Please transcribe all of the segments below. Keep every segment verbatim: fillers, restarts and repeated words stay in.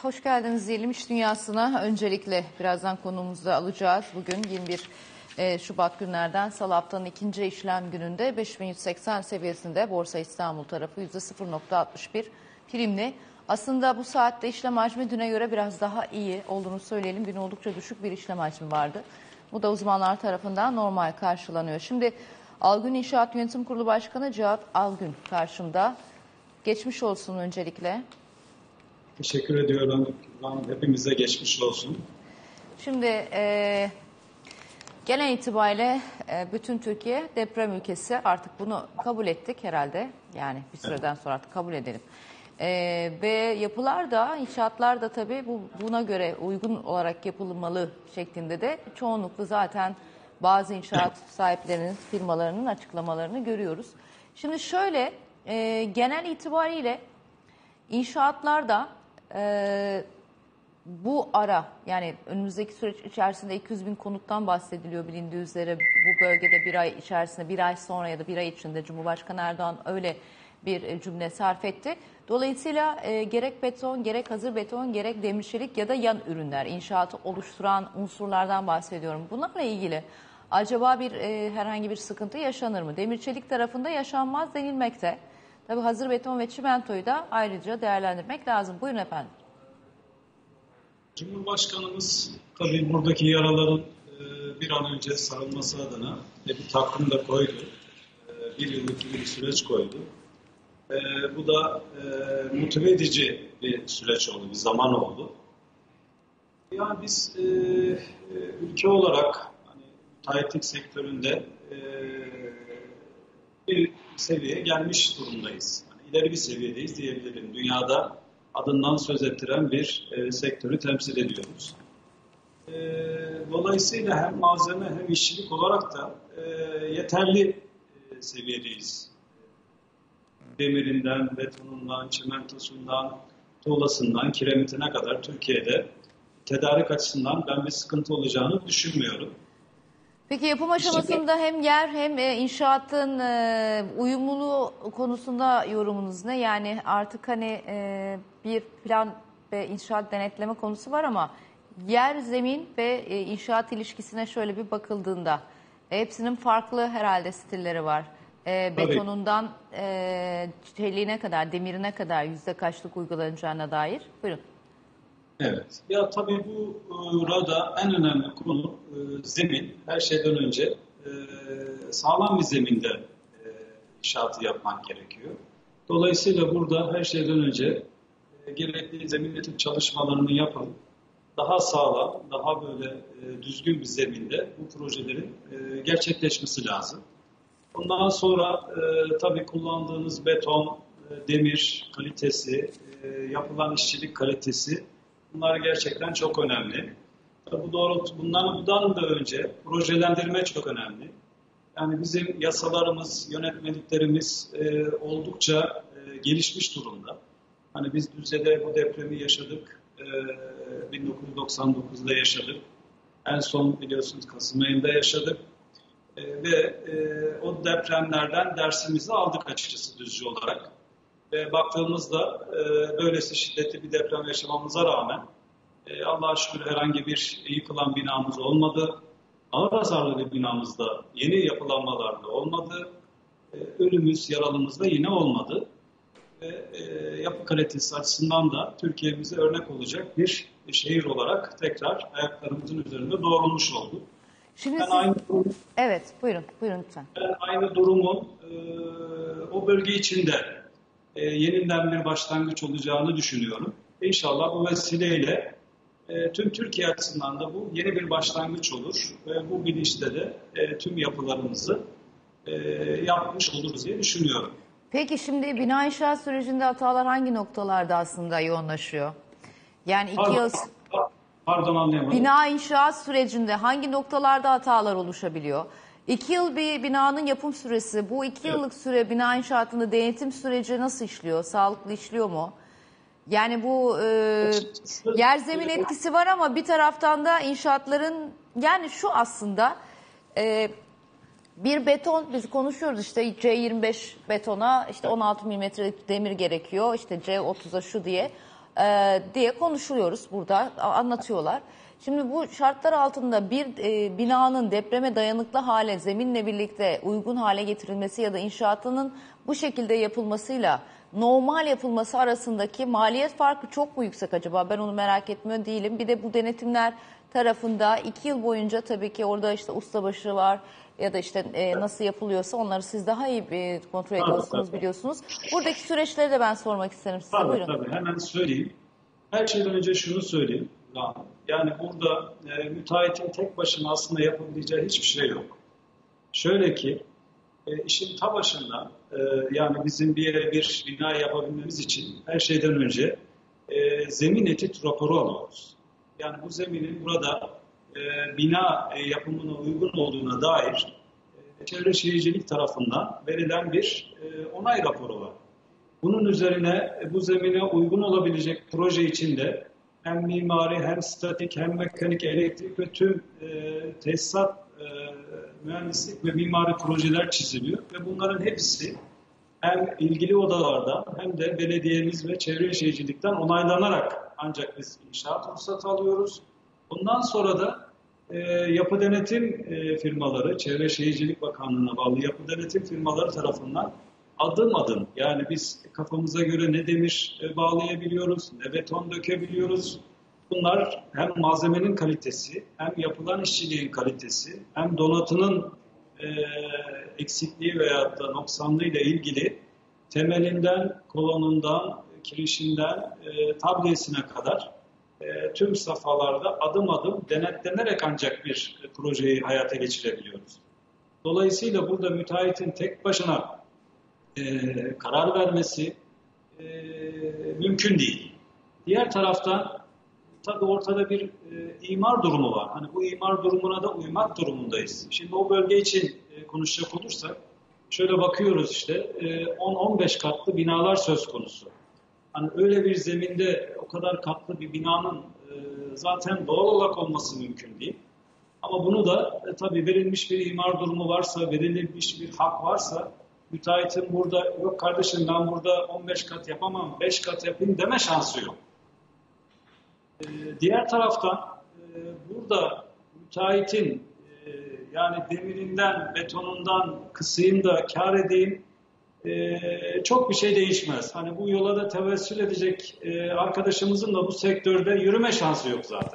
hoş geldiniz diyelim iş dünyasına. Öncelikle birazdan konuğumuzu da alacağız. Bugün yirmi bir Şubat günlerden Salı haftanın ikinci işlem gününde beş bin yüz seksen seviyesinde Borsa İstanbul tarafı yüzde sıfır nokta altmış bir primli. Aslında bu saatte işlem hacmi düne göre biraz daha iyi olduğunu söyleyelim. Dün oldukça düşük bir işlem hacmi vardı. Bu da uzmanlar tarafından normal karşılanıyor. Şimdi Algün İnşaat Yönetim Kurulu Başkanı Cihat Algün karşımda. Geçmiş olsun öncelikle. Teşekkür ediyorum. Hepimize geçmiş olsun. Şimdi e, genel itibariyle e, bütün Türkiye deprem ülkesi, artık bunu kabul ettik herhalde. Yani bir süreden sonra artık kabul edelim. E, ve yapılar da, inşaatlar da tabii bu, buna göre uygun olarak yapılmalı şeklinde de çoğunlukla zaten bazı inşaat sahiplerinin, firmalarının açıklamalarını görüyoruz. Şimdi şöyle e, genel itibariyle inşaatlarda e, bu ara, yani önümüzdeki süreç içerisinde iki yüz bin konuttan bahsediliyor bilindiği üzere. Bu bölgede bir ay içerisinde, bir ay sonra ya da bir ay içinde Cumhurbaşkanı Erdoğan öyle bir cümle sarf etti. Dolayısıyla e, gerek beton, gerek hazır beton, gerek demir çelik ya da yan ürünler, inşaatı oluşturan unsurlardan bahsediyorum. Bunlarla ilgili acaba bir e, herhangi bir sıkıntı yaşanır mı? Demir çelik tarafında yaşanmaz denilmekte. Tabii hazır beton ve çimentoyu da ayrıca değerlendirmek lazım. Buyurun efendim. Cumhurbaşkanımız tabii buradaki yaraların e, bir an önce sarılması adına bir takvim da koydu. E, bir yıllık bir süreç koydu. E, bu da e, motive edici bir süreç oldu, bir zaman oldu. Yani biz e, ülke olarak hani, müteahhitlik sektöründe e, bir seviyeye gelmiş durumdayız. Yani ileri bir seviyedeyiz diyebilirim. Dünyada adından söz ettiren bir e, sektörü temsil ediyoruz. E, dolayısıyla hem malzeme hem işçilik olarak da e, yeterli e, seviyedeyiz. Demirinden, betonundan, çimentosundan, tuğlasından, kiremitine kadar Türkiye'de tedarik açısından ben bir sıkıntı olacağını düşünmüyorum. Peki yapım aşamasında hem yer hem inşaatın uyumluluğu konusunda yorumunuz ne? Yani artık hani bir plan ve inşaat denetleme konusu var ama yer, zemin ve inşaat ilişkisine şöyle bir bakıldığında hepsinin farklı herhalde stilleri var. Betonundan çeliğine kadar, demirine kadar yüzde kaçlık uygulanacağına dair. Buyurun. Evet. Ya tabii bu burada en önemli konu e, zemin. Her şeyden önce e, sağlam bir zeminde e, inşaatı yapmak gerekiyor. Dolayısıyla burada her şeyden önce e, gerekli zemin etüt çalışmalarını yapın. Daha sağlam, daha böyle e, düzgün bir zeminde bu projelerin e, gerçekleşmesi lazım. Ondan sonra e, tabii kullandığınız beton, e, demir kalitesi, e, yapılan işçilik kalitesi, bunlar gerçekten çok önemli. Bu doğrultu, bundan, bundan da önce projelendirme çok önemli. Yani bizim yasalarımız, yönetmeliklerimiz e, oldukça e, gelişmiş durumda. Hani biz Düzce'de bu depremi yaşadık, e, bin dokuz yüz doksan dokuzda yaşadık. En son biliyorsunuz Kasım ayında yaşadık. E, ve e, o depremlerden dersimizi aldık açıkçası Düzce olarak. Ve baktığımızda e, böylesi şiddetli bir deprem yaşamamıza rağmen e, Allah'a şükür herhangi bir yıkılan binamız olmadı. Ağır hasarlı bir binamızda yeni yapılanmalar da olmadı. E, ölümümüz, yaralımız da yine olmadı. Ve e, yapı kalitesi açısından da Türkiye'mize örnek olacak bir şehir olarak tekrar ayaklarımızın üzerinde doğrulmuş oldu. Şimdi ben siz... aynı Evet, buyurun, buyurun lütfen. Ben aynı durumu e, o bölge içinde E, yeniden bir başlangıç olacağını düşünüyorum. İnşallah bu vesileyle e, tüm Türkiye açısından da bu yeni bir başlangıç olur ve bu bilinçle de e, tüm yapılarımızı e, yapmış oluruz diye düşünüyorum. Peki şimdi bina inşaat sürecinde hatalar hangi noktalarda aslında yoğunlaşıyor? Yani iki Pardon, yıl... Pardon anlayamadım. Bina inşaat sürecinde hangi noktalarda hatalar oluşabiliyor? İki yıl bir binanın yapım süresi, bu iki Evet. yıllık süre bina inşaatında denetim süreci nasıl işliyor? Sağlıklı işliyor mu? Yani bu e, yer zemin etkisi var ama bir taraftan da inşaatların, yani şu aslında e, bir beton, biz konuşuyoruz işte C yirmi beş betona işte on altı milimetrelik demir gerekiyor, işte C otuza şu diye. e, diye konuşuyoruz burada, anlatıyorlar. Şimdi bu şartlar altında bir e, binanın depreme dayanıklı hale, zeminle birlikte uygun hale getirilmesi ya da inşaatının bu şekilde yapılmasıyla normal yapılması arasındaki maliyet farkı çok mu yüksek acaba? Ben onu merak etmiyor değilim. Bir de bu denetimler tarafında iki yıl boyunca tabii ki orada işte ustabaşı var ya da işte e, nasıl yapılıyorsa onları siz daha iyi e, kontrol ediyorsunuz, tabii. biliyorsunuz. Buradaki süreçleri de ben sormak isterim size. Tabii, Buyurun. tabii. Hemen söyleyeyim. Her şeyden önce şunu söyleyeyim. Yani burada e, müteahhitin tek başına aslında yapabileceği hiçbir şey yok. Şöyle ki e, işin ta başında e, yani bizim bir yere bir bina yapabilmemiz için her şeyden önce e, zemin etüt raporu alıyoruz. Yani bu zeminin burada e, bina e, yapımına uygun olduğuna dair e, Çevre Şehircilik tarafından verilen bir e, onay raporu var. Bunun üzerine e, bu zemine uygun olabilecek proje içinde hem mimari hem statik hem mekanik, elektrik ve tüm e, tesisat, e, mühendislik ve mimari projeler çiziliyor. Ve bunların hepsi hem ilgili odalardan hem de belediyemiz ve Çevre Şehircilik'ten onaylanarak ancak biz inşaat ruhsatı alıyoruz. Bundan sonra da e, yapı denetim e, firmaları, Çevre Şehircilik Bakanlığı'na bağlı yapı denetim firmaları tarafından adım adım, yani biz kafamıza göre ne demir e, bağlayabiliyoruz, ne beton dökebiliyoruz. Bunlar hem malzemenin kalitesi, hem yapılan işçiliğin kalitesi, hem donatının e, eksikliği veyahut da noksanlığı ile ilgili temelinden, kolonundan, kirişinden, e, tabliyesine kadar e, tüm safhalarda adım adım denetlenerek ancak bir e, projeyi hayata geçirebiliyoruz. Dolayısıyla burada müteahhitin tek başına e, karar vermesi e, mümkün değil. Diğer taraftan tabii ortada bir e, imar durumu var. Hani bu imar durumuna da uymak durumundayız. Şimdi o bölge için e, konuşacak olursak şöyle bakıyoruz işte e, on on beş katlı binalar söz konusu. Hani öyle bir zeminde o kadar katlı bir binanın e, zaten doğal olarak olması mümkün değil. Ama bunu da e, tabii verilmiş bir imar durumu varsa, verilmiş bir hak varsa müteahhitin burada yok kardeşim ben burada on beş kat yapamam, beş kat yapayım deme şansı yok. Ee, diğer taraftan e, burada müteahhitin e, yani demirinden, betonundan kısayım da kar edeyim e, çok bir şey değişmez. Hani bu yola da tevessül edecek e, arkadaşımızın da bu sektörde yürüme şansı yok zaten.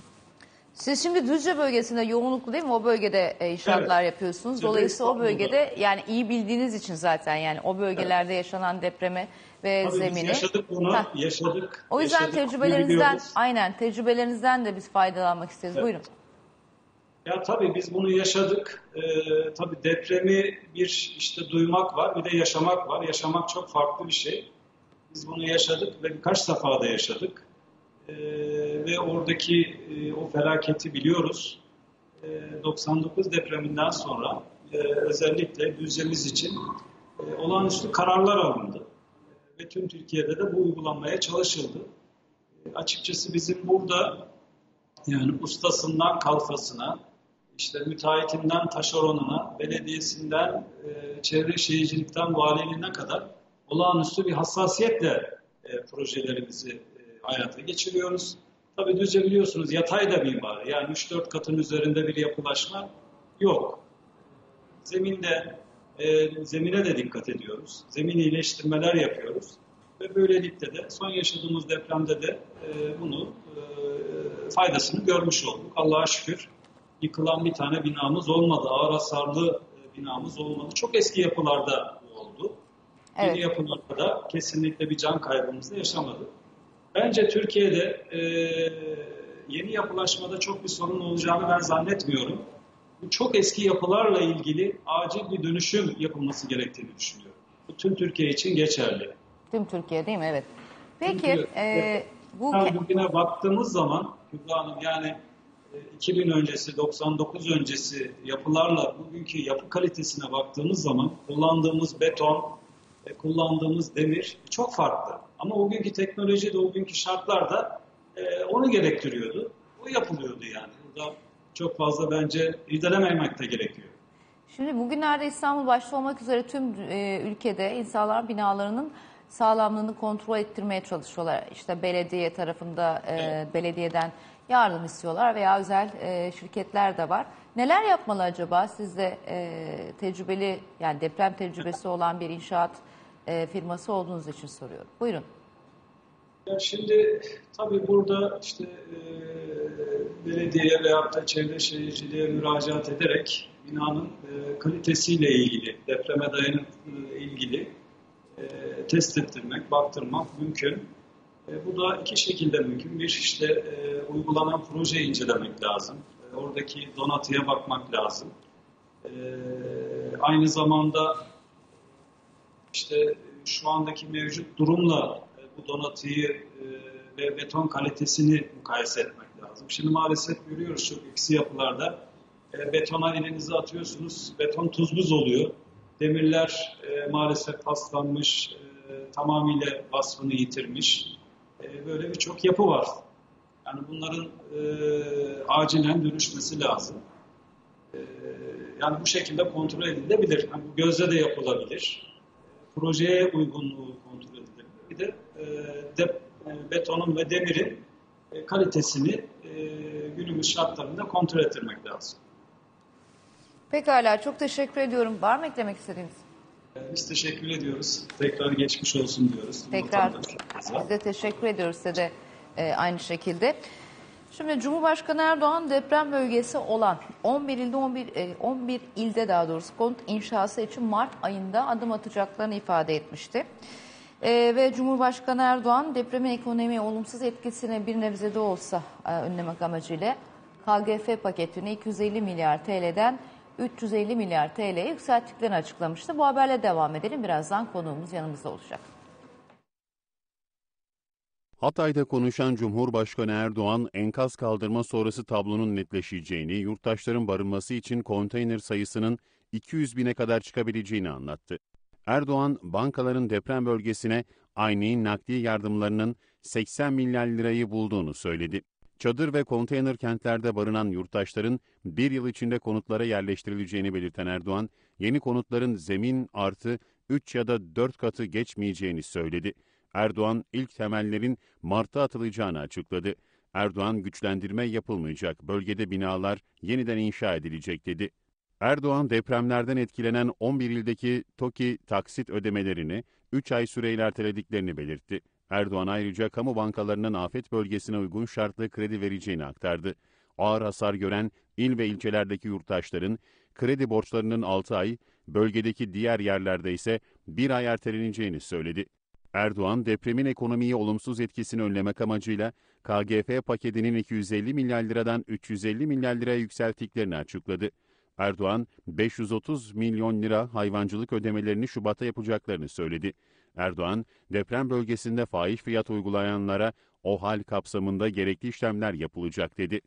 Siz şimdi Düzce bölgesinde yoğunluklu değil mi? O bölgede e, inşaatlar evet. yapıyorsunuz. Dolayısıyla o bölgede yani iyi bildiğiniz için zaten yani o bölgelerde evet. yaşanan depreme ve Tabii zemini. Biz yaşadık bunu, Heh. yaşadık. O yüzden yaşadık, tecrübelerinizden, aynen tecrübelerinizden de biz faydalanmak isteriz. Evet. Buyurun. Ya tabii biz bunu yaşadık. Ee, tabii depremi bir işte duymak var, bir de yaşamak var. Yaşamak çok farklı bir şey. Biz bunu yaşadık ve birkaç sefada yaşadık. Ee, ve oradaki e, o felaketi biliyoruz. Ee, doksan dokuz depreminden sonra e, özellikle Düzce'miz için e, olağanüstü kararlar alındı. E, ve tüm Türkiye'de de bu uygulanmaya çalışıldı. E, açıkçası bizim burada yani ustasından kalfasına, işte müteahhitinden taşeronuna, belediyesinden, e, çevre şehircilikten valiliğine kadar olağanüstü bir hassasiyetle e, projelerimizi e, hayata geçiriyoruz. Tabii Düzce biliyorsunuz yatay da mimari, yani üç dört katın üzerinde bir yapılaşma yok. Zeminde, e, zemine de dikkat ediyoruz. Zemin iyileştirmeler yapıyoruz. Ve böylelikle de son yaşadığımız depremde de e, bunu e, faydasını görmüş olduk. Allah'a şükür yıkılan bir tane binamız olmadı. Ağır hasarlı e, binamız olmadı. Çok eski yapılarda oldu. Evet. Yeni yapılarda da kesinlikle bir can kaybımızı yaşamadık. Bence Türkiye'de e, yeni yapılaşmada çok bir sorun olacağını ben zannetmiyorum. Bu çok eski yapılarla ilgili acil bir dönüşüm yapılması gerektiğini düşünüyorum. Bu tüm Türkiye için geçerli. Tüm Türkiye değil mi? Evet. Peki Çünkü, e, bu... bugüne baktığımız zaman Kübra Hanım yani iki bin öncesi, doksan dokuz öncesi yapılarla bugünkü yapı kalitesine baktığımız zaman kullandığımız beton, kullandığımız demir çok farklı. Ama o günkü teknoloji de o günkü şartlar da e, onu gerektiriyordu. O yapılıyordu yani. Burada çok fazla bence irdelememek de gerekiyor. Şimdi bugünlerde İstanbul başta olmak üzere tüm e, ülkede insanlar binalarının sağlamlığını kontrol ettirmeye çalışıyorlar. İşte belediye tarafında e, belediyeden yardım istiyorlar veya özel e, şirketler de var. Neler yapmalı acaba? Siz de e, tecrübeli, yani deprem tecrübesi olan bir inşaat e, firması olduğunuz için soruyorum. Buyurun. Ya şimdi tabii burada işte e, belediyeye veyahut da çevre şehirciliğe müracaat ederek binanın e, kalitesiyle ilgili, depreme dayanıklılığı ilgili e, test ettirmek, baktırmak mümkün. E, bu da iki şekilde mümkün. Bir, işte e, uygulanan projeyi incelemek lazım. E, oradaki donatıya bakmak lazım. E, aynı zamanda işte şu andaki mevcut durumla e, bu donatıyı e, ve beton kalitesini mukayese etmek lazım. Şimdi maalesef görüyoruz çok eksi yapılarda e, betona elinizi atıyorsunuz, beton tuz buz oluyor. Demirler e, maalesef paslanmış, e, tamamıyla vasfını yitirmiş. E, böyle birçok yapı var. Yani bunların e, acilen dönüşmesi lazım. E, yani bu şekilde kontrol edilebilir. Yani bu gözle de yapılabilir. Projeye uygunluğu kontrol edilebilir. Bir de e, de, e, betonun ve demirin e, kalitesini e, günümüz şartlarında kontrol ettirmek lazım. Pekala, çok teşekkür ediyorum. Var mı eklemek istediğiniz? Biz teşekkür ediyoruz. Tekrar geçmiş olsun diyoruz. Tekrar biz de teşekkür ediyoruz size de e, aynı şekilde. Şimdi Cumhurbaşkanı Erdoğan deprem bölgesi olan on bir ilde on bir, on bir ilde daha doğrusu konut inşası için Mart ayında adım atacaklarını ifade etmişti. E, ve Cumhurbaşkanı Erdoğan depremin ekonomiye olumsuz etkisini bir nebze de olsa e, önlemek amacıyla K G F paketini iki yüz elli milyar T L'den üç yüz elli milyar T L'ye yükselttiklerini açıklamıştı. Bu haberle devam edelim. Birazdan konuğumuz yanımızda olacak. Hatay'da konuşan Cumhurbaşkanı Erdoğan, enkaz kaldırma sonrası tablonun netleşeceğini, yurttaşların barınması için konteyner sayısının iki yüz bine kadar çıkabileceğini anlattı. Erdoğan, bankaların deprem bölgesine aynen nakdi yardımlarının seksen milyar lirayı bulduğunu söyledi. Çadır ve konteyner kentlerde barınan yurttaşların bir yıl içinde konutlara yerleştirileceğini belirten Erdoğan, yeni konutların zemin artı üç ya da dört katı geçmeyeceğini söyledi. Erdoğan, ilk temellerin Mart'ta atılacağını açıkladı. Erdoğan, güçlendirme yapılmayacak, bölgede binalar yeniden inşa edilecek dedi. Erdoğan, depremlerden etkilenen on bir ildeki TOKİ taksit ödemelerini üç ay süreyle ertelediklerini belirtti. Erdoğan ayrıca kamu bankalarının afet bölgesine uygun şartlı kredi vereceğini aktardı. Ağır hasar gören il ve ilçelerdeki yurttaşların kredi borçlarının altı ay, bölgedeki diğer yerlerde ise bir ay erteleneceğini söyledi. Erdoğan, depremin ekonomiye olumsuz etkisini önlemek amacıyla K G F paketinin iki yüz elli milyar liradan üç yüz elli milyar liraya yükselttiklerini açıkladı. Erdoğan, beş yüz otuz milyon lira hayvancılık ödemelerini Şubat'ta yapacaklarını söyledi. Erdoğan, deprem bölgesinde fahiş fiyat uygulayanlara OHAL kapsamında gerekli işlemler yapılacak dedi.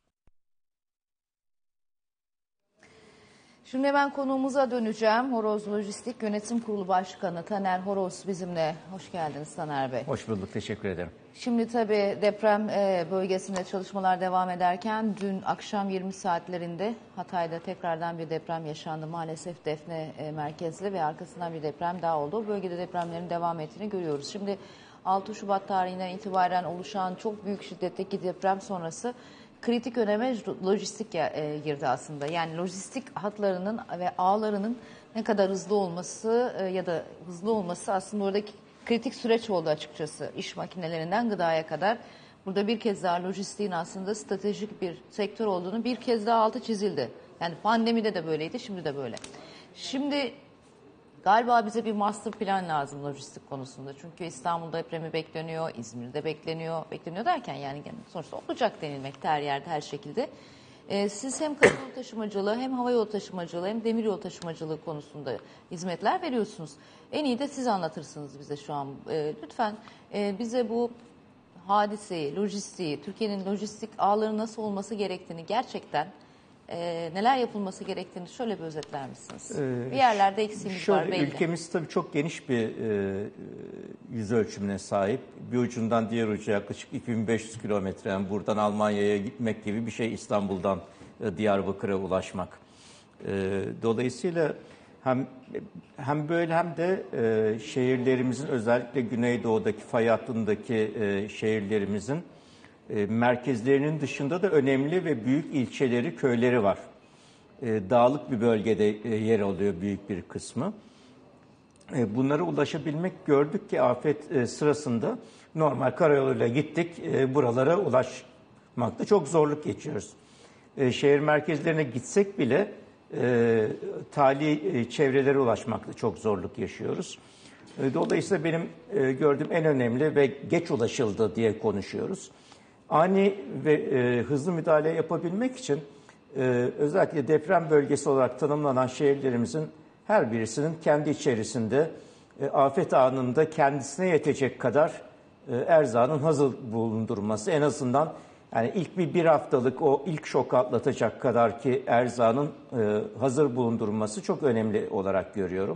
Şimdi hemen konuğumuza döneceğim. Horoz Lojistik Yönetim Kurulu Başkanı Taner Horoz bizimle. Hoş geldiniz Taner Bey. Hoş bulduk, teşekkür ederim. Şimdi tabii deprem bölgesinde çalışmalar devam ederken dün akşam yirmi saatlerinde Hatay'da tekrardan bir deprem yaşandı. Maalesef Defne merkezli ve arkasından bir deprem daha oldu. O bölgede depremlerin devam ettiğini görüyoruz. Şimdi altı Şubat tarihinden itibaren oluşan çok büyük şiddetteki deprem sonrası kritik öneme lojistik girdi aslında. Yani lojistik hatlarının ve ağlarının ne kadar hızlı olması ya da hızlı olması aslında oradaki kritik süreç oldu açıkçası. İş makinelerinden gıdaya kadar. Burada bir kez daha lojistiğin aslında stratejik bir sektör olduğunu bir kez daha altı çizildi. Yani pandemide de böyleydi, şimdi de böyle. Şimdi galiba bize bir master plan lazım lojistik konusunda. Çünkü İstanbul'da depremi bekleniyor, İzmir'de bekleniyor. Bekleniyor derken yani sonuçta olacak denilmekte her yerde, her şekilde. Ee, siz hem karayolu taşımacılığı, hem havayolu taşımacılığı, hem demiryolu taşımacılığı konusunda hizmetler veriyorsunuz. En iyi de siz anlatırsınız bize şu an. Ee, lütfen e, bize bu hadiseyi, lojistiği, Türkiye'nin lojistik ağları nasıl olması gerektiğini gerçekten e, neler yapılması gerektiğini şöyle bir özetler misiniz? Ee, bir yerlerde eksiğimiz şöyle, var belli. Ülkemiz tabii çok geniş bir e, yüz ölçümüne sahip. Bir ucundan diğer uca yaklaşık iki bin beş yüz kilometre. Yani buradan Almanya'ya gitmek gibi bir şey, İstanbul'dan e, Diyarbakır'a ulaşmak. E, dolayısıyla Hem hem böyle hem de e, şehirlerimizin, özellikle Güneydoğu'daki fay hattındaki e, şehirlerimizin e, merkezlerinin dışında da önemli ve büyük ilçeleri, köyleri var. E, dağlık bir bölgede e, yer alıyor büyük bir kısmı. E, bunlara ulaşabilmek, gördük ki afet e, sırasında normal karayoluyla gittik, e, buralara ulaşmakta çok zorluk geçiyoruz. E, şehir merkezlerine gitsek bile e, tali e, çevrelere ulaşmakta çok zorluk yaşıyoruz. E, dolayısıyla benim e, gördüğüm en önemli ve geç ulaşıldı diye konuşuyoruz. Ani ve e, hızlı müdahale yapabilmek için e, özellikle deprem bölgesi olarak tanımlanan şehirlerimizin her birisinin kendi içerisinde e, afet anında kendisine yetecek kadar e, erzağının hazır bulundurması, en azından yani ilk bir bir haftalık o ilk şoku atlatacak kadar ki erzağının e, hazır bulundurulması çok önemli olarak görüyorum.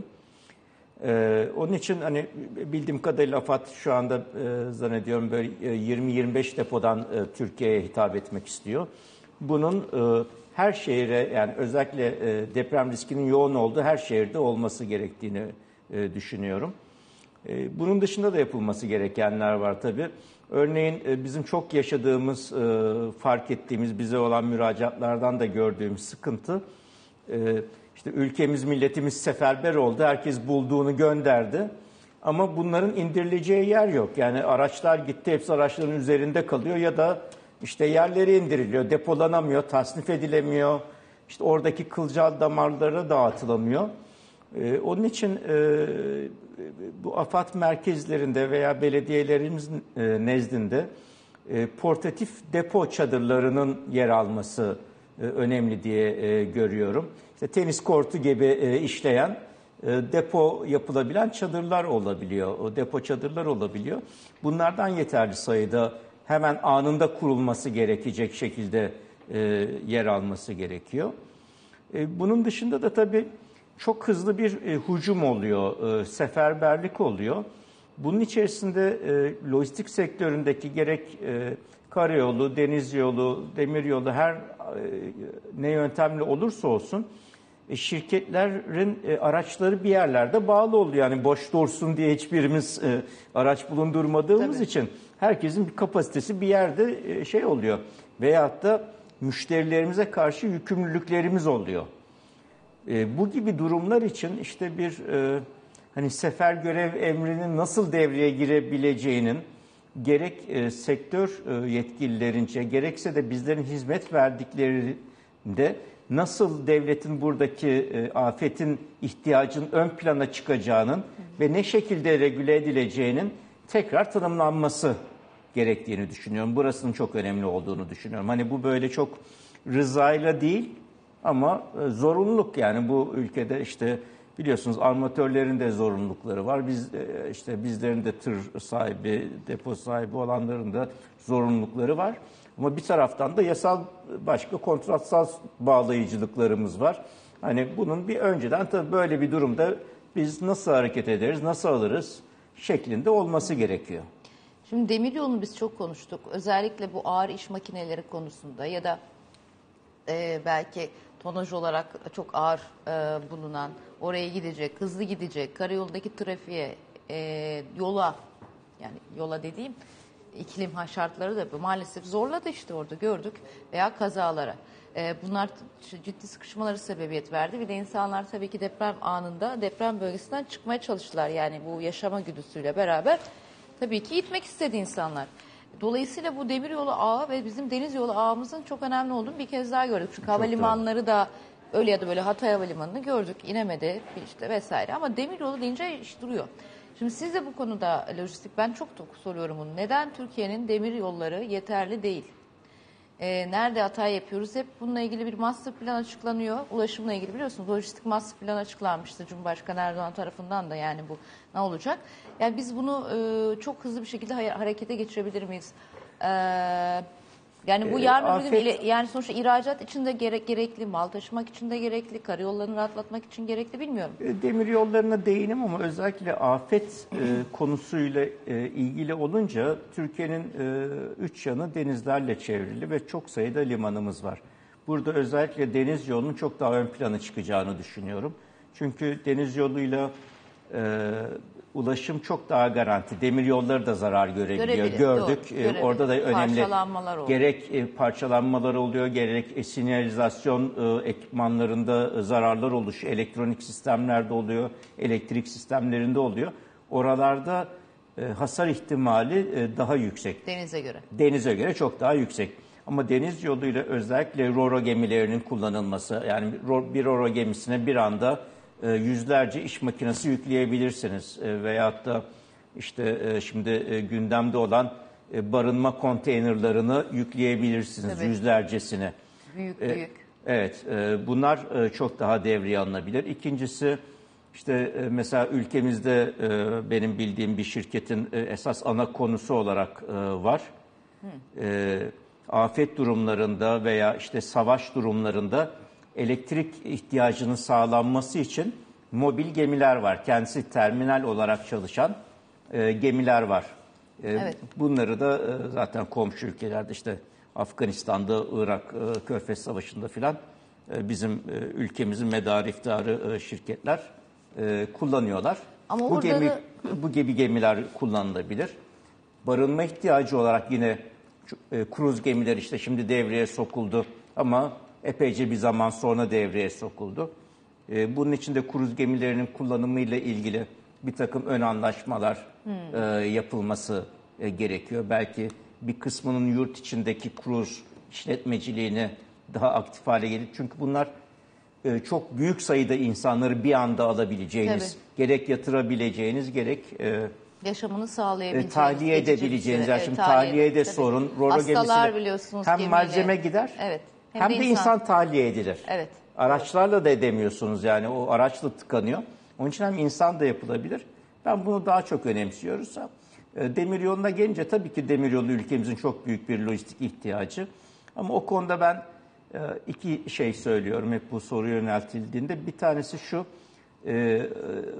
E, onun için hani bildiğim kadarıyla AFAD şu anda e, zannediyorum böyle yirmi yirmi beş depodan e, Türkiye'ye hitap etmek istiyor. Bunun e, her şehire, yani özellikle e, deprem riskinin yoğun olduğu her şehirde olması gerektiğini e, düşünüyorum. E, bunun dışında da yapılması gerekenler var tabii. Örneğin e, bizim çok yaşadığımız, e, fark ettiğimiz, bize olan müracaatlardan da gördüğümüz sıkıntı, e, işte ülkemiz, milletimiz seferber oldu, herkes bulduğunu gönderdi. Ama bunların indirileceği yer yok. Yani araçlar gitti, hepsi araçların üzerinde kalıyor ya da işte yerlere indiriliyor, depolanamıyor, tasnif edilemiyor. İşte oradaki kılcal damarlara dağıtılamıyor. Ee, onun için e, bu AFAD merkezlerinde veya belediyelerimizin e, nezdinde e, portatif depo çadırlarının yer alması e, önemli diye e, görüyorum. İşte tenis kortu gibi e, işleyen e, depo yapılabilen çadırlar olabiliyor, o depo çadırlar olabiliyor. Bunlardan yeterli sayıda hemen anında kurulması gerekecek şekilde e, yer alması gerekiyor. E, bunun dışında da tabii çok hızlı bir e, hücum oluyor, e, seferberlik oluyor. Bunun içerisinde e, lojistik sektöründeki gerek e, karayolu, deniz yolu, demir yolu her e, ne yöntemle olursa olsun e, şirketlerin e, araçları bir yerlerde bağlı oluyor. Yani boş dursun diye hiçbirimiz e, araç bulundurmadığımız Tabii. için herkesin bir kapasitesi bir yerde e, şey oluyor. Veyahut da müşterilerimize karşı yükümlülüklerimiz oluyor. E, bu gibi durumlar için işte bir e, hani sefer görev emrinin nasıl devreye girebileceğinin gerek e, sektör e, yetkililerince gerekse de bizlerin hizmet verdiklerinde nasıl devletin buradaki e, afetin ihtiyacının ön plana çıkacağının ve ne şekilde regüle edileceğinin tekrar tanımlanması gerektiğini düşünüyorum. Burasının çok önemli olduğunu düşünüyorum. Hani bu böyle çok rızayla değil ama e, zorunluluk, yani bu ülkede işte biliyorsunuz armatörlerin de zorunlulukları var. Biz e, işte bizlerin de tır sahibi, depo sahibi olanların da zorunlulukları var. Ama bir taraftan da yasal başka kontratsal bağlayıcılıklarımız var. Hani bunun bir önceden tabii böyle bir durumda biz nasıl hareket ederiz, nasıl alırız şeklinde olması gerekiyor. Şimdi demiryolunu biz çok konuştuk. Özellikle bu ağır iş makineleri konusunda ya da e, belki tonaj olarak çok ağır e, bulunan, oraya gidecek, hızlı gidecek, karayolundaki trafiğe, e, yola, yani yola dediğim iklim şartları da maalesef zorladı, işte orada gördük, veya kazalara. E, bunlar ciddi sıkışmaları sebebiyet verdi. Bir de insanlar tabii ki deprem anında deprem bölgesinden çıkmaya çalıştılar. Yani bu yaşama güdüsüyle beraber tabii ki gitmek istedi insanlar. Dolayısıyla bu demiryolu ağı ve bizim deniz yolu ağımızın çok önemli olduğunu bir kez daha gördük. Çünkü havalimanları da öyle ya da böyle, Hatay Havalimanı'nı gördük, İnegöl'de işte vesaire, ama demiryolu deyince iş duruyor. Şimdi siz de bu konuda lojistik, ben çok çok soruyorum bunu. Neden Türkiye'nin demir yolları yeterli değil? Ee, nerede hata yapıyoruz? Hep bununla ilgili bir master plan açıklanıyor. Ulaşımla ilgili biliyorsunuz lojistik master plan açıklanmıştı Cumhurbaşkanı Erdoğan tarafından da, yani bu ne olacak? Yani biz bunu e, çok hızlı bir şekilde harekete geçirebilir miyiz? Ee, yani bu yarın öbür gün ile, yani sonuçta ihracat için de gerek, gerekli, mal taşımak için de gerekli, karayollarını rahatlatmak için gerekli, bilmiyorum. Demir yollarına değinim ama özellikle afet e, konusuyla e, ilgili olunca Türkiye'nin e, üç yanı denizlerle çevrili ve çok sayıda limanımız var. Burada özellikle deniz yolunun çok daha ön plana çıkacağını düşünüyorum. Çünkü deniz yoluyla e, ulaşım çok daha garanti. Demir yolları da zarar görebiliyor. Görebilir, Gördük. doğru, E, görebilir. orada da önemli Parçalanmalar oluyor. gerek e, parçalanmalar oluyor, gerek e, sinyalizasyon e, ekipmanlarında e, zararlar oluşuyor. Elektronik sistemlerde oluyor, elektrik sistemlerinde oluyor. Oralarda e, hasar ihtimali e, daha yüksek. Denize göre. Denize göre çok daha yüksek. Ama deniz yoluyla özellikle ro-ro gemilerinin kullanılması, yani bir ro-ro gemisine bir anda e, yüzlerce iş makinesi yükleyebilirsiniz. E, veyahut da işte e, şimdi e, gündemde olan e, barınma konteynerlarını yükleyebilirsiniz, Tabii. yüzlercesine. Büyük E, büyük. Evet, e, bunlar e, çok daha devreye alınabilir. İkincisi, işte e, mesela ülkemizde e, benim bildiğim bir şirketin e, esas ana konusu olarak e, var. E, afet durumlarında veya işte savaş durumlarında elektrik ihtiyacının sağlanması için mobil gemiler var. Kendisi terminal olarak çalışan e, gemiler var. E, Evet. Bunları da e, zaten komşu ülkelerde işte Afganistan'da, Irak, e, Körfez Savaşı'nda filan e, bizim e, ülkemizin medarı iftiharı e, şirketler e, kullanıyorlar. Ama bu orada gemi da- bu gibi gemiler kullanılabilir. Barınma ihtiyacı olarak yine e, kruz gemiler işte şimdi devreye sokuldu ama epeyce bir zaman sonra devreye sokuldu. E, bunun için de kruz gemilerinin kullanımıyla ilgili bir takım ön anlaşmalar e, yapılması e, gerekiyor. Belki bir kısmının yurt içindeki kruz işletmeciliğini daha aktif hale gelir. Çünkü bunlar e, çok büyük sayıda insanları bir anda alabileceğiniz, Tabii. gerek yatırabileceğiniz, gerek e, Yaşamını e, sağlayabileceğiniz. tahliye geçici bir edebileceğiniz. süre. Yani Evet, şimdi tahliye, tahliyede tabii. sorun. Ro-ro Hastalar gemisine biliyorsunuz hem gemiyle. malzeme gider Evet. hem, de insan. insan tahliye edilir. Evet. Araçlarla da edemiyorsunuz yani o araçla tıkanıyor. Onun için hem insan da yapılabilir. Ben bunu daha çok önemsiyoruz. E, Demiryolu'na gelince tabii ki demiryolu ülkemizin çok büyük bir lojistik ihtiyacı. Ama o konuda ben e, iki şey söylüyorum hep bu soru yöneltildiğinde. Bir tanesi şu, e, e,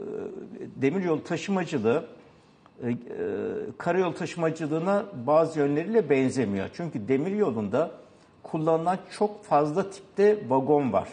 demiryolu taşımacılığı e, e, karayolu taşımacılığına bazı yönleriyle benzemiyor. Çünkü demiryolunda kullanılan çok fazla tipte vagon var.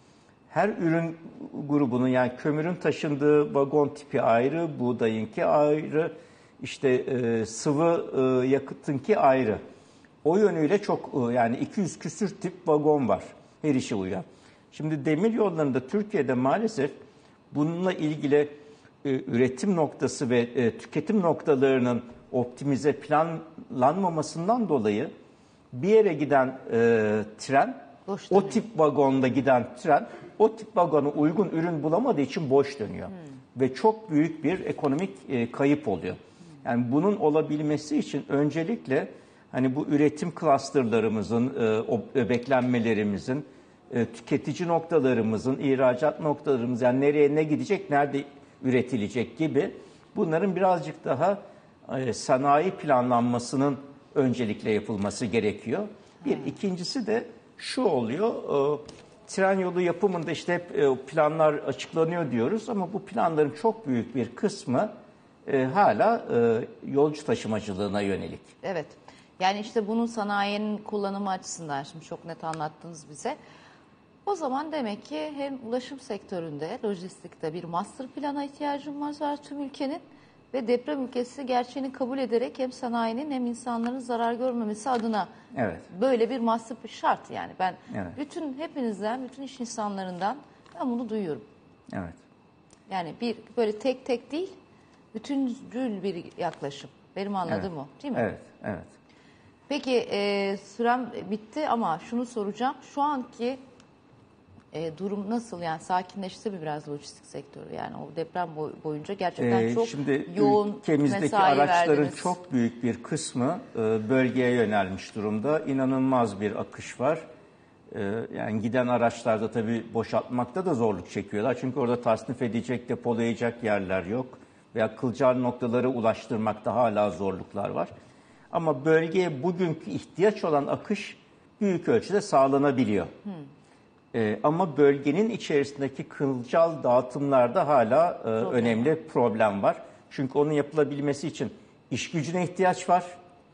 Her ürün grubunun yani kömürün taşındığı vagon tipi ayrı, buğdayınki ayrı, işte e, sıvı e, yakıtınki ayrı. O yönüyle çok e, yani iki yüz küsür tip vagon var her işe uyan. Şimdi demir yollarında Türkiye'de maalesef bununla ilgili e, üretim noktası ve e, tüketim noktalarının optimize planlanmamasından dolayı bir yere giden e, tren, Boş o dönüyor. tip vagonda giden tren, o tip vagona uygun ürün bulamadığı için boş dönüyor. Hmm. Ve çok büyük bir ekonomik e, kayıp oluyor. Yani bunun olabilmesi için öncelikle hani bu üretim clusterlarımızın, e, o beklenmelerimizin, e, tüketici noktalarımızın, ihracat noktalarımız yani nereye ne gidecek, nerede üretilecek gibi bunların birazcık daha e, sanayi planlanmasının öncelikle yapılması gerekiyor. Bir ikincisi de şu oluyor, e, tren yolu yapımında işte hep e, planlar açıklanıyor diyoruz ama bu planların çok büyük bir kısmı e, hala e, yolcu taşımacılığına yönelik. Evet. Yani işte bunun sanayinin kullanımı açısından şimdi çok net anlattınız bize. O zaman demek ki hem ulaşım sektöründe, lojistikte bir master plana ihtiyacımız var tüm ülkenin ve deprem ülkesi gerçeğini kabul ederek hem sanayinin hem insanların zarar görmemesi adına Evet. böyle bir master şart yani. Ben Evet. bütün hepinizden, bütün iş insanlarından ben bunu duyuyorum. Evet. Yani bir böyle tek tek değil, bütüncül bir yaklaşım. Benim anladığım Evet. o, değil mi? Evet, evet. Peki e, sürem bitti ama şunu soracağım. Şu anki e, durum nasıl? Yani sakinleşti mi biraz lojistik sektörü? Yani o deprem boy- boyunca gerçekten Ee, çok Şimdi yoğun ülkemizdeki mesai araçların verdiniz. çok büyük bir kısmı e, bölgeye yönelmiş durumda. İnanılmaz bir akış var. E, yani giden araçlarda tabii boşaltmakta da zorluk çekiyorlar. Çünkü orada tasnif edecek, depolayacak yerler yok. Veya kılcal noktalara ulaştırmakta hala zorluklar var. Ama bölgeye bugünkü ihtiyaç olan akış büyük ölçüde sağlanabiliyor. Hmm. Ee, ama bölgenin içerisindeki kılcal dağıtımlarda hala e, önemli problem var. Çünkü onun yapılabilmesi için iş gücüne ihtiyaç var.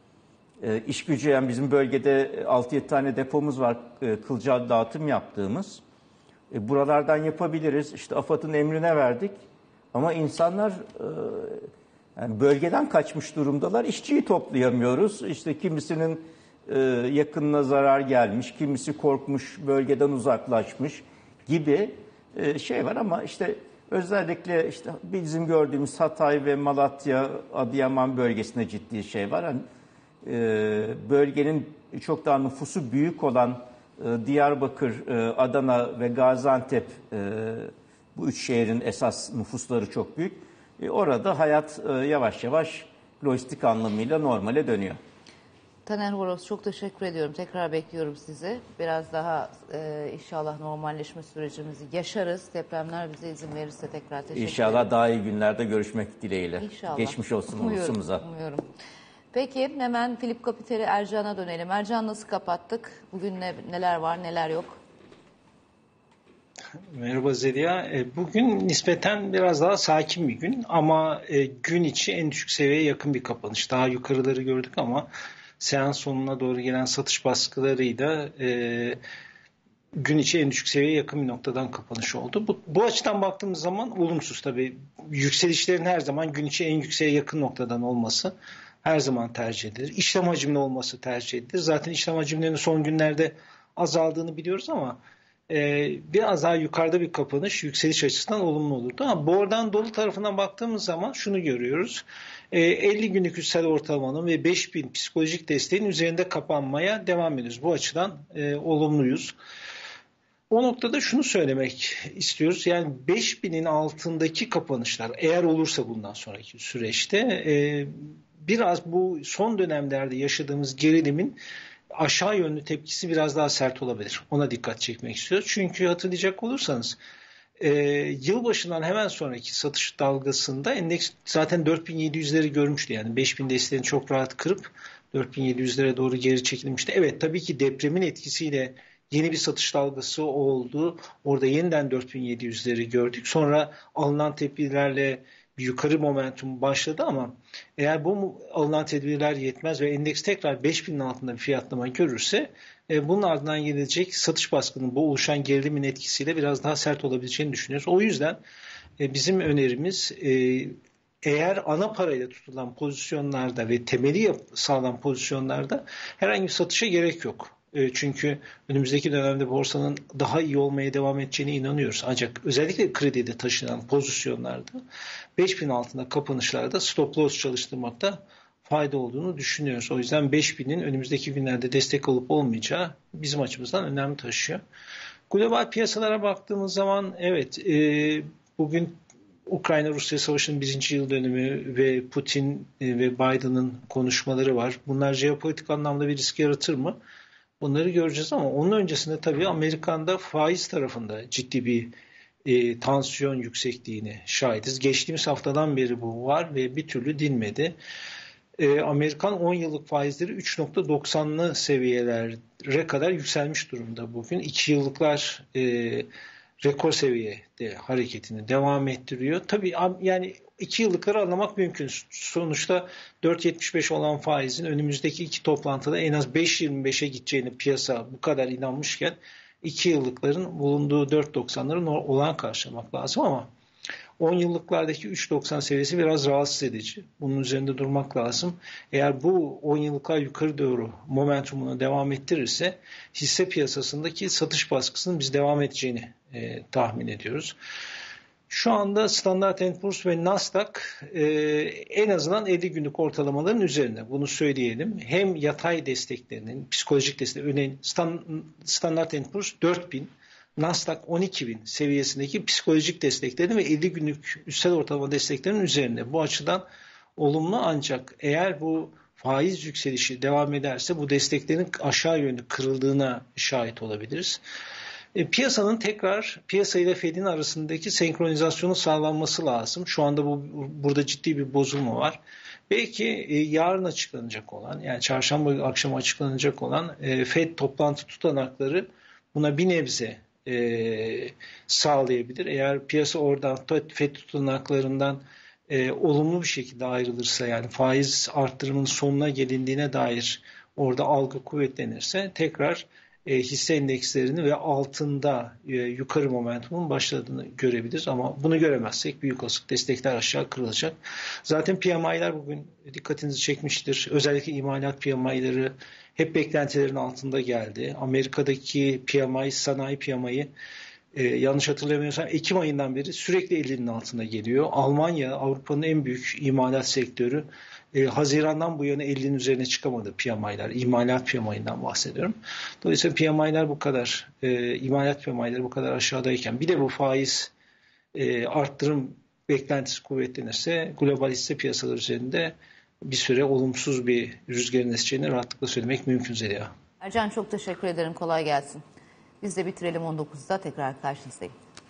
E, iş gücü yani bizim bölgede altı yedi tane depomuz var e, kılcal dağıtım yaptığımız. E, buralardan yapabiliriz. İşte AFAD'ın emrine verdik. Ama insanlar e, yani bölgeden kaçmış durumdalar. İşçiyi toplayamıyoruz. İşte kimisinin e, yakınına zarar gelmiş, kimisi korkmuş, bölgeden uzaklaşmış gibi e, şey var ama işte özellikle işte bizim gördüğümüz Hatay ve Malatya, Adıyaman bölgesinde ciddi şey var. Yani, e, bölgenin çok daha nüfusu büyük olan e, Diyarbakır, e, Adana ve Gaziantep, e, bu üç şehrin esas nüfusları çok büyük. E, orada hayat e, yavaş yavaş lojistik anlamıyla normale dönüyor. Taner Horoz, çok teşekkür ediyorum. Tekrar bekliyorum sizi. Biraz daha e, inşallah normalleşme sürecimizi yaşarız. Depremler bize izin verirse tekrar teşekkür İnşallah ederim. daha iyi günlerde görüşmek dileğiyle. İnşallah. Geçmiş olsun Umuyorum, ulusumuza. umuyorum. Peki hemen Filip Kapiteri Ercan'a dönelim. Ercan, nasıl kapattık? Bugün ne, neler var, neler yok? Merhaba Zeliha. Bugün nispeten biraz daha sakin bir gün ama gün içi en düşük seviyeye yakın bir kapanış. Daha yukarıları gördük ama seans sonuna doğru gelen satış baskılarıyla e, gün içi en düşük seviyeye yakın bir noktadan kapanış oldu. Bu, bu açıdan baktığımız zaman olumsuz tabii. Yükselişlerin her zaman gün içi en yükseğe yakın noktadan olması her zaman tercih edilir. İşlem hacimli olması tercih edilir. Zaten işlem hacimlerinin son günlerde azaldığını biliyoruz ama e, biraz daha yukarıda bir kapanış yükseliş açısından olumlu olurdu. Ama boğradan dolu tarafından baktığımız zaman şunu görüyoruz. elli günlük üstel ortalamanın ve beş bin psikolojik desteğin üzerinde kapanmaya devam ediyoruz. Bu açıdan e, olumluyuz. O noktada şunu söylemek istiyoruz. Yani beş binin altındaki kapanışlar eğer olursa bundan sonraki süreçte e, biraz bu son dönemlerde yaşadığımız gerilimin aşağı yönlü tepkisi biraz daha sert olabilir. Ona dikkat çekmek istiyoruz. Çünkü hatırlayacak olursanız Ee, yılbaşından hemen sonraki satış dalgasında endeks zaten dört bin yedi yüzleri görmüştü. Yani beş bin desteğini çok rahat kırıp dört bin yedi yüzlere doğru geri çekilmişti. Evet, tabii ki depremin etkisiyle yeni bir satış dalgası oldu. Orada yeniden dört bin yedi yüzleri gördük. Sonra alınan tedbirlerle bir yukarı momentum başladı ama eğer bu alınan tedbirler yetmez ve endeks tekrar beş binin altında bir fiyatlama görürse e, bunun ardından gelecek satış baskının bu oluşan gerilimin etkisiyle biraz daha sert olabileceğini düşünüyoruz. O yüzden e, bizim önerimiz e, eğer ana parayla tutulan pozisyonlarda ve temeli sağlam pozisyonlarda herhangi bir satışa gerek yok. Çünkü önümüzdeki dönemde borsanın daha iyi olmaya devam edeceğine inanıyoruz. Ancak özellikle kredide taşınan pozisyonlarda beş bin altında kapanışlarda stop loss çalıştırmakta fayda olduğunu düşünüyoruz. O yüzden beş binin önümüzdeki günlerde destek olup olmayacağı bizim açımızdan önem taşıyor. Global piyasalara baktığımız zaman evet e, bugün Ukrayna-Rusya Savaşı'nın birinci yıl dönümü ve Putin ve Biden'ın konuşmaları var. Bunlar jeopolitik anlamda bir risk yaratır mı? Bunları göreceğiz ama onun öncesinde tabii Amerika'da faiz tarafında ciddi bir e, tansiyon yüksekliğine şahidiz. Geçtiğimiz haftadan beri bu var ve bir türlü dinmedi. E, Amerikan on yıllık faizleri üç nokta doksanlı seviyelere kadar yükselmiş durumda bugün. iki yıllıklar e, rekor seviyede hareketini devam ettiriyor. Tabii yani iki yıllıkları anlamak mümkün. Sonuçta dört yetmiş beş olan faizin önümüzdeki iki toplantıda en az beş yirmi beşe gideceğini piyasa bu kadar inanmışken iki yıllıkların bulunduğu dört doksanların olağan karşılamak lazım ama on yıllıklardaki üç doksan seviyesi biraz rahatsız edici. Bunun üzerinde durmak lazım. Eğer bu on yıllıklar yukarı doğru momentumunu devam ettirirse hisse piyasasındaki satış baskısının biz devam edeceğini e, tahmin ediyoruz. Şu anda Standard and Poor's ve Nasdaq e, en azından elli günlük ortalamaların üzerinde. Bunu söyleyelim. Hem yatay desteklerinin, psikolojik destek, örneğin Standard and Poor's dört bin, Nasdaq on iki bin seviyesindeki psikolojik desteklerin ve elli günlük üstel ortalama desteklerin üzerinde. Bu açıdan olumlu ancak eğer bu faiz yükselişi devam ederse bu desteklerin aşağı yönlü kırıldığına şahit olabiliriz. E, piyasanın tekrar piyasa ile Fed'in arasındaki senkronizasyonu sağlanması lazım. Şu anda bu burada ciddi bir bozulma var. Belki e, yarın açıklanacak olan yani çarşamba akşamı açıklanacak olan e, Fed toplantı tutanakları buna bir nebze e, sağlayabilir. Eğer piyasa oradan Fed tutanaklarından e, olumlu bir şekilde ayrılırsa yani faiz arttırımının sonuna gelindiğine dair orada algı kuvvetlenirse tekrar e, hisse endekslerini ve altında e, yukarı momentumun başladığını görebiliriz. Ama bunu göremezsek büyük olasılık destekler aşağı kırılacak. Zaten P M I'ler bugün dikkatinizi çekmiştir. Özellikle imalat P M I'leri hep beklentilerin altında geldi. Amerika'daki P M I, sanayi P M I'yi Ee, yanlış hatırlamıyorsam Ekim ayından beri sürekli ellinin altına geliyor. Almanya, Avrupa'nın en büyük imalat sektörü. Ee, Haziran'dan bu yana ellinin üzerine çıkamadı P M I'ler. İmalat P M I'nden bahsediyorum. Dolayısıyla P M I'ler bu kadar, e, imalat P M I'leri bu kadar aşağıdayken bir de bu faiz e, arttırım beklentisi kuvvetlenirse global hisse piyasaları üzerinde bir süre olumsuz bir rüzgarın eseceğini rahatlıkla söylemek mümkün Zeliha. Ercan çok teşekkür ederim. Kolay gelsin. Biz de bitirelim on dokuzda tekrar karşınızdayım.